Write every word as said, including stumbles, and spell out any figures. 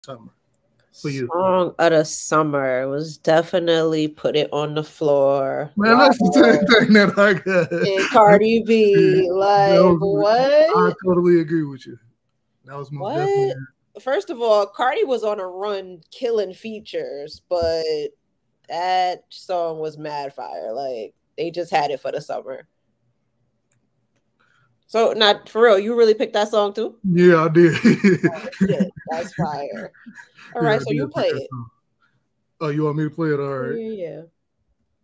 summer for you? Song of the summer was definitely "Put It on the Floor." Man, wow. That's the same thing that I got. And Cardi B, like was, what? I totally agree with you. That was most what? definitely. First of all, Cardi was on a run killing features, but that song was mad fire. Like they just had it for the summer. So, not for real, you really picked that song too? Yeah, I did. Oh, shit, that's fire. All right, yeah, so you play it. Oh, you want me to play it? All right. Yeah, yeah.